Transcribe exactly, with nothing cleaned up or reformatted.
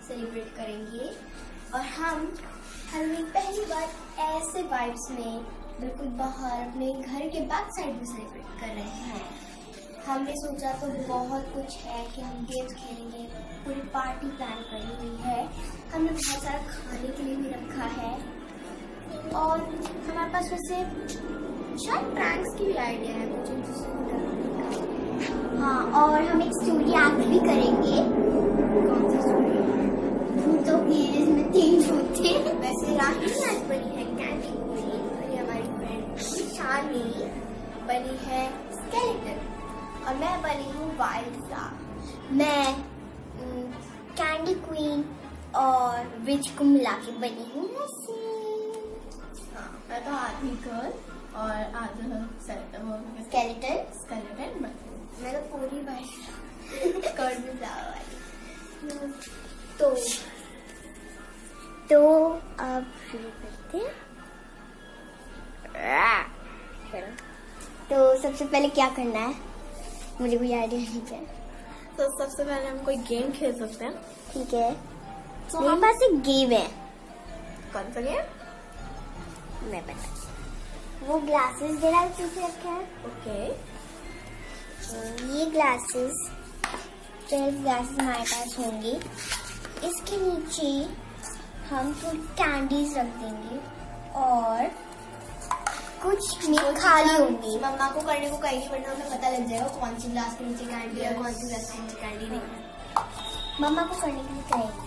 Celebrate करेंगे। और हम हैलोवीन पहली बार ऐसे वाइब्स में बिल्कुल बाहर अपने घर के बैक साइड में सेलिब्रेट कर रहे हैं। हमने सोचा तो बहुत कुछ है कि हम गेम्स खेलेंगे, पूरी पार्टी प्लान करी हुई है, हमने बहुत सारा खाने के लिए भी रखा है और हमारे पास वैसे शायद प्रैंक्स की भी आइडिया है कुछ। हाँ, और हम एक स्टोरी एक्ट भी करेंगे। कौन सी स्टोरी? भूतों की, जिसमें तीन भूत थे। वैसे राही आज बनी है कैंडी क्वीन और ये हमारी फ्रेंड शानी बनी है स्केलेटन और मैं बनी हूँ वाइल्ड फ्लावर। मैं कैंडी क्वीन और विच को मिला के बनी हूँ हाँ, मैं तो आधी गर्ल और आधा स्केलेटन स्केलेटन मैं तो पूरी वाइल्ड कर्ड में फ्लावर वाली। तो तो अब शुरू करते हैं। तो सबसे पहले क्या करना है? मुझे कोई आइडिया नहीं है। तो सबसे पहले हम कोई गेम खेल सकते हैं। ठीक है, तो मेरे पास एक गेम है। कौन सा गेम? मैं बता, वो ग्लासेस दे रहा पीछे रखे हैं। ओके, ये ग्लासेस ट्वेल्व ग्लासेस हमारे पास होंगे। इसके नीचे हम कुछ कैंडीज रख देंगे और कुछ में खाली होंगी। मम्मा को करने को कहेंगे वरना हमें पता लग जाएगा कौन सी ग्लास के नीचे कैंडी है, कौन सी ग्लास के नीचे कैंडी नहीं है। मम्मा को करने के लिए कहेंगे।